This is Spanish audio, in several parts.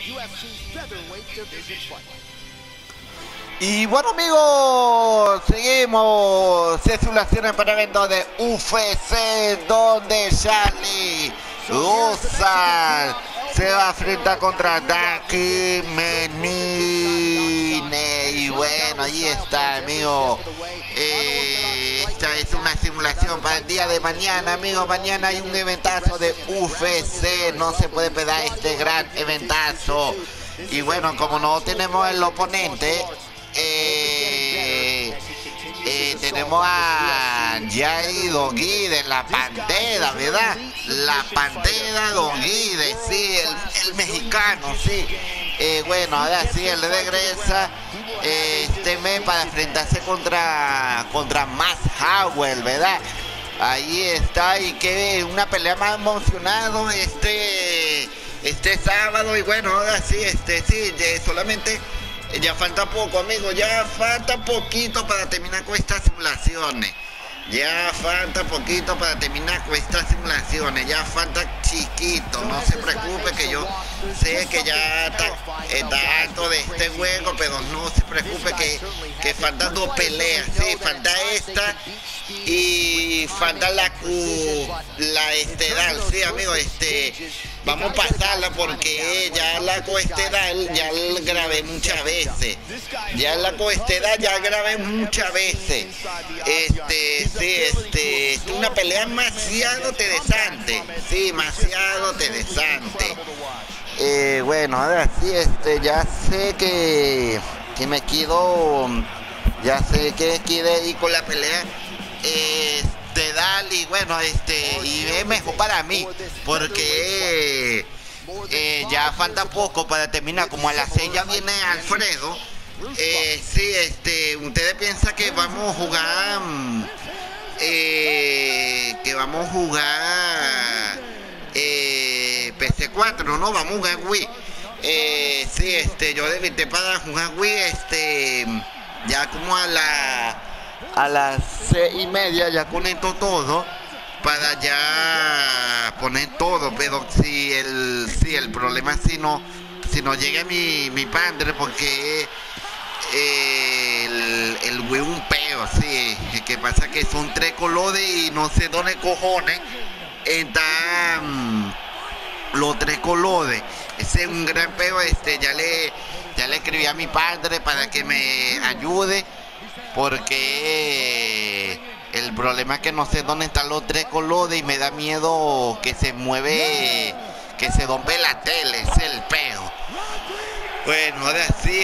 Y bueno amigos, seguimos simulaciones para eventos de UFC donde Charlie Usan se va a enfrentar contra Daki Menine. Y bueno, ahí está, amigo. Esta es una simulación para el día de mañana, amigo. Mañana hay un eventazo de UFC. No se puede perder este gran eventazo. Y bueno, como no tenemos el oponente, tenemos a Yari Doguide, la Pantera, ¿verdad? La Pantera Doguide, sí, el mexicano, sí. Bueno, ahora sí, él regresa este mes para enfrentarse contra Max Howell, ¿verdad? Ahí está, y que una pelea más emocionado este sábado. Y bueno, ahora sí, sí, solamente ya falta poco, amigo, ya falta poquito para terminar con estas simulaciones. Ya falta poquito para terminar con estas simulaciones, ya falta chiquito, no se preocupe que yo sé que ya está harto de este juego, pero no se preocupe que faltan dos peleas, sí, falta esta y falta la estelar, sí amigo, vamos a pasarla porque ya la coestelar ya la grabé muchas veces, ya grabé muchas veces, sí, es una pelea demasiado interesante, sí, demasiado interesante. Bueno, ahora sí, ya sé que me quiero, ya sé que quiere ir con la pelea, dale, y bueno, y es mejor para mí, porque ya falta poco para terminar, como a las 6 ya viene Alfredo. Sí, ustedes piensan que vamos a jugar, PC4, ¿no? Vamos a jugar Wii. Sí, yo le invité para jugar Wii, ya como a las 6:30 ya conecto todo para ya poner todo, pero si el problema es si no llega mi padre, porque el Wii un peo, sí, que pasa que son 3 colores y no sé dónde cojones están los 3 colores. Ese es un gran peo, ya le escribí a mi padre para que me ayude, porque el problema es que no sé dónde están los 3 colores y me da miedo que se mueve, que se rompe la tele, ese es el peo. Bueno, ahora sí,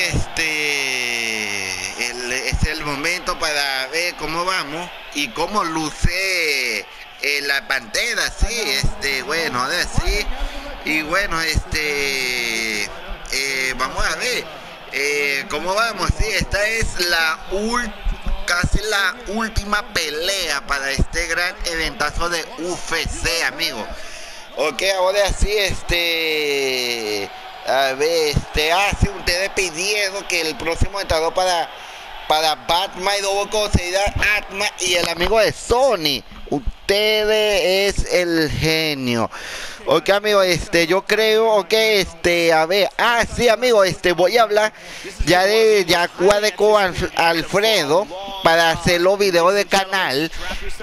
es el momento para ver cómo vamos y cómo luce la Pantera, sí, bueno, ahora sí, y bueno, vamos a ver cómo vamos, sí, esta es casi la última pelea para este gran eventazo de UFC, amigo. Ok, ahora sí, a ver, sí, ustedes pidieron que el próximo estado para Batman y Dobo conseguirá Atma y el amigo de Sony. Ustedes es el genio. Ok, amigo, yo creo que a ver, sí, amigo, voy a hablar ya de cuadre con Alfredo para hacer los videos de canal,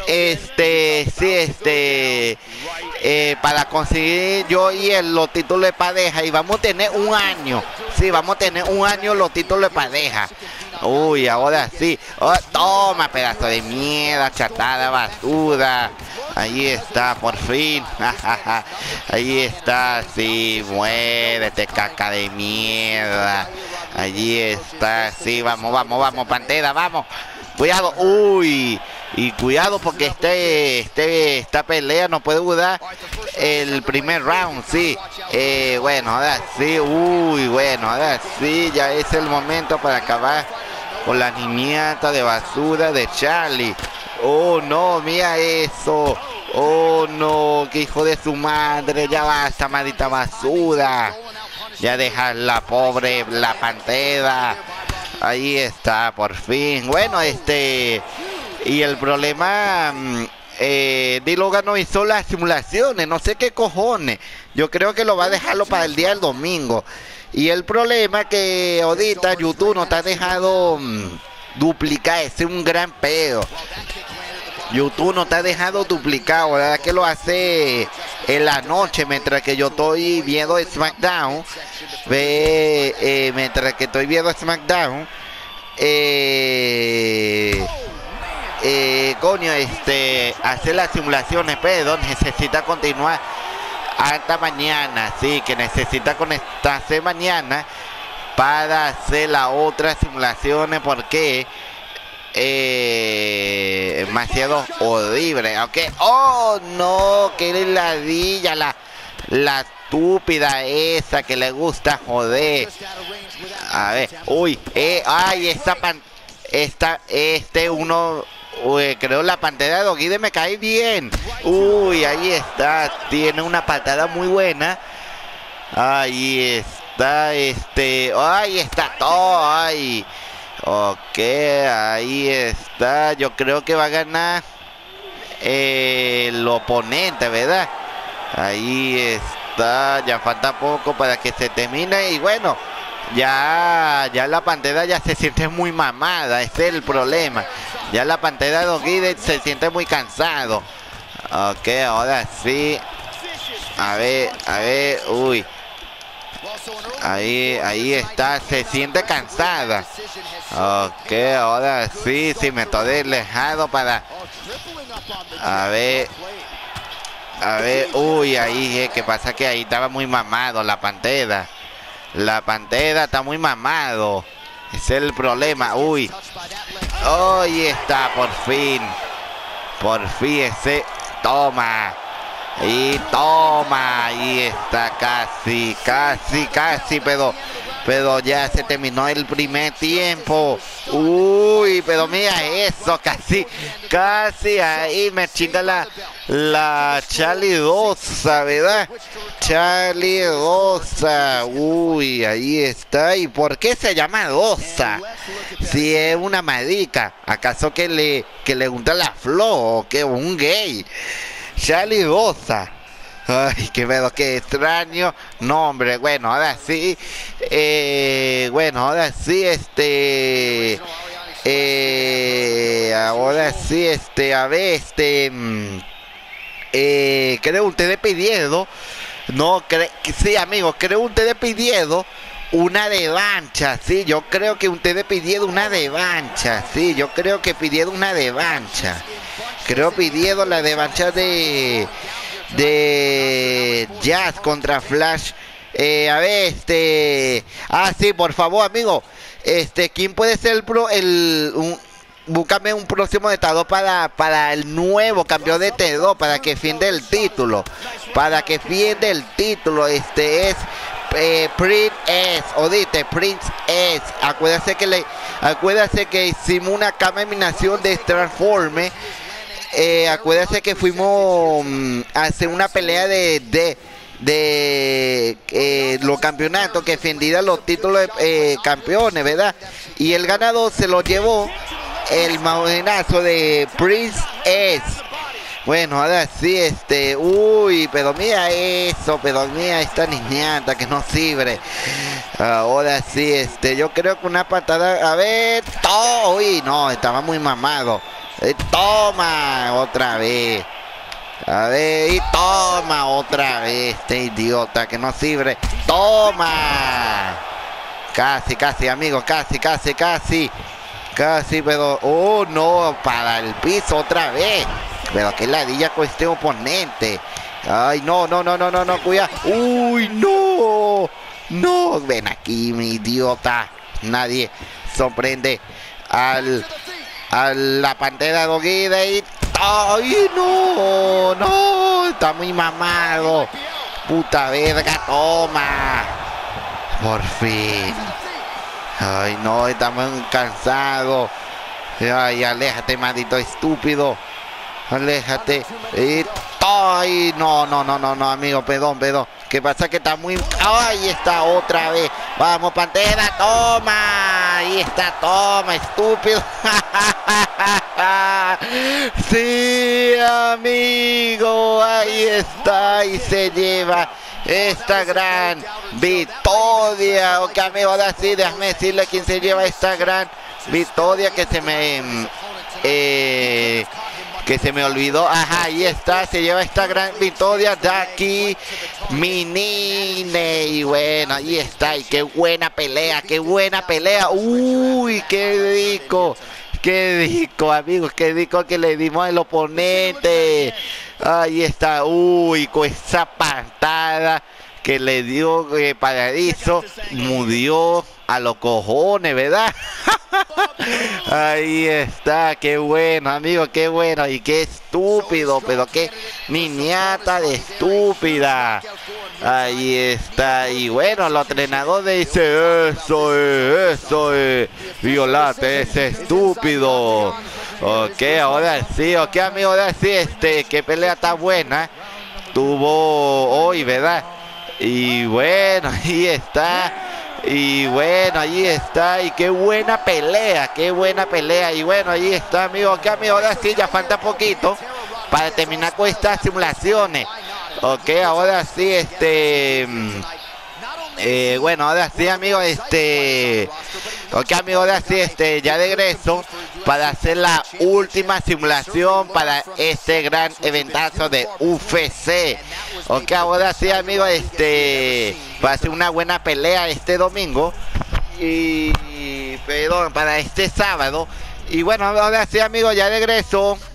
sí, para conseguir yo y él los títulos de pareja, y vamos a tener un año, sí, vamos a tener un año los títulos de pareja. Uy, ahora sí, toma pedazo de mierda, chatada, basura. Ahí está, por fin. Ahí está, sí, muérete, caca de mierda. Allí está, sí, vamos, Pantera, vamos. Cuidado, uy, y cuidado porque esta pelea no puede durar el primer round, sí. Bueno, ahora sí, uy, bueno, ahora sí, ya es el momento para acabar con la niñata de basura de Charlie. Oh no, mira eso. Oh no, que hijo de su madre, ya basta, maldita basura. Ya deja la pobre, la Pantera. Ahí está, por fin. Bueno, y el problema D-Logan no hizo las simulaciones, no sé qué cojones. Yo creo que lo va a dejarlo para el día del domingo. Y el problema es que ahorita YouTube no te ha dejado duplicar, ese es un gran pedo. YouTube no te ha dejado duplicar, ¿verdad? Que lo hace en la noche mientras que yo estoy viendo SmackDown. Mientras que estoy viendo SmackDown. Coño, hacer las simulaciones, pero necesita continuar hasta mañana, sí, que necesita conectarse mañana para hacer las otras simulaciones porque demasiado horrible, aunque oh no, que ladilla la estúpida esa que le gusta joder. A ver, uy, ay, creo la pantalla de Doguide me cae bien. Uy, ahí está, tiene una patada muy buena. Ahí está, ahí está todo, ay. Ok, ahí está, yo creo que va a ganar el oponente, ¿verdad? Ahí está, ya falta poco para que se termine y bueno, ya la pantalla ya se siente muy mamada, ese es el problema. Ya la pantalla de Doguide se siente muy cansado. Ok, ahora sí. A ver, uy. Ahí está, se siente cansada. Ok, ahora sí, me estoy alejado para... A ver, uy, ahí, que pasa que ahí estaba muy mamado la pantalla. La pantalla está muy mamado. Ese es el problema, uy. Ahí está, por fin ese... Toma. Y toma, ahí está, casi, pero ya se terminó el primer tiempo. Uy, pero mira eso, casi ahí me chinga la Charlie Dosa, ¿verdad? Charlie Dosa, uy, ahí está. ¿Y por qué se llama Dosa? Si es una marica, ¿acaso que le gusta la flor o que un gay? Charlie Dosa. Ay, qué pedo, qué extraño. No, hombre, bueno, ahora sí. Ahora sí, a ver, creo ustedes pidiendo. No, sí, amigos, creo ustedes pidiendo una revancha. Sí, yo creo que ustedes pidieron una revancha. Sí, yo creo que pidieron una revancha. Creo pidieron la revancha de Jazz contra Flash. A ver, sí, por favor, amigo. ¿Quién puede ser búscame un próximo estado para el nuevo campeón de T2 para que defienda el título. Es Prince S, odite, Prince S. Acuérdate que hicimos una eliminación de Transforme. Acuérdate que fuimos a hacer una pelea de los campeonatos que defendían los títulos de campeones, ¿verdad? Y el ganador se lo llevó el morenazo de Prince S. Bueno, ahora sí, uy, pero mira esta niñata que no sirve. Ahora sí, yo creo que una patada, a ver, uy, no, estaba muy mamado. Toma, otra vez. A ver, y toma otra vez, este idiota que no sirve. Toma. Casi, amigos, casi, pero, oh, no, para el piso otra vez. Pero qué ladilla con este oponente. Ay, no, cuidado. Uy, no, ven aquí, mi idiota. Nadie sorprende a la pantera Doguide y... ¡Ay, no! Está muy mamado. Puta verga, toma. Por fin. Ay, no, estamos cansados. Ay, aléjate, maldito estúpido. Aléjate. Ay, no, amigo, perdón. ¿Qué pasa? Que está muy... ¡Ay, está otra vez! ¡Vamos, pantera! ¡Toma! Ahí está, toma, estúpido. Sí, amigo, ahí está y se lleva esta gran victoria. Ok, amigo, ahora sí, déjame decirle quién se lleva esta gran victoria que se me olvidó. Ajá, ahí está, se lleva esta gran victoria Jackie Minine. Y bueno, ahí está, y qué buena pelea, qué buena pelea. Uy, qué rico, amigos, qué rico que le dimos al oponente. Ahí está, uy, con esa patada que le dio Paradiso, murió a los cojones, ¿verdad? Ahí está, qué bueno, amigos, qué bueno. Y qué estúpido, pero qué niñata de estúpida. Ahí está, y bueno, el entrenador dice, eso es, Violate, ese estúpido. Ok, ahora sí, ok, amigo, ahora sí, qué pelea tan buena tuvo hoy, ¿verdad? Y bueno, ahí está. Y bueno, ahí está. Y qué buena pelea, qué buena pelea. Y bueno, ahí está, amigo. Acá, amigo, ahora sí, ya falta poquito para terminar con estas simulaciones. Ok, ahora sí, bueno, ahora sí, amigo, ok, amigo, ahora sí, ya regreso para hacer la última simulación para este gran eventazo de UFC. Ok, ahora sí, amigo, para hacer una buena pelea este domingo y, perdón, para este sábado. Y bueno, ahora sí, amigo, ya regreso.